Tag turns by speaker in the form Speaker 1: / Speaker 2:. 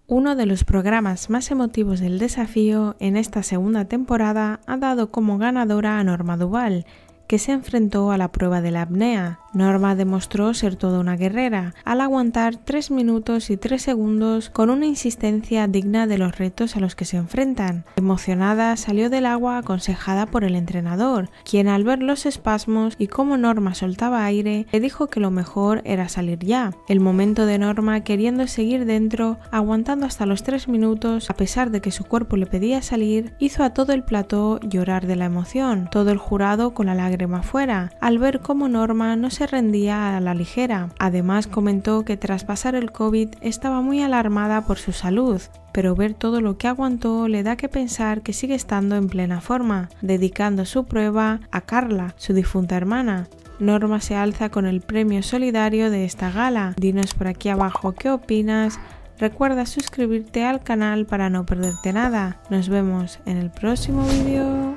Speaker 1: Uno de los programas más emotivos del desafío en esta segunda temporada ha dado como ganadora a Norma Duval, que se enfrentó a la prueba de la apnea. Norma demostró ser toda una guerrera, al aguantar 3 minutos y 3 segundos con una insistencia digna de los retos a los que se enfrentan. Emocionada salió del agua aconsejada por el entrenador, quien al ver los espasmos y cómo Norma soltaba aire, le dijo que lo mejor era salir ya. El momento de Norma queriendo seguir dentro, aguantando hasta los 3 minutos, a pesar de que su cuerpo le pedía salir, hizo a todo el plató llorar de la emoción, todo el jurado con la lágrima fuera, al ver cómo Norma no se rendía a la ligera. Además comentó que tras pasar el COVID estaba muy alarmada por su salud, pero ver todo lo que aguantó le da que pensar que sigue estando en plena forma, dedicando su prueba a Carla, su difunta hermana. Norma se alza con el premio solidario de esta gala. Dinos por aquí abajo qué opinas. Recuerda suscribirte al canal para no perderte nada. Nos vemos en el próximo vídeo.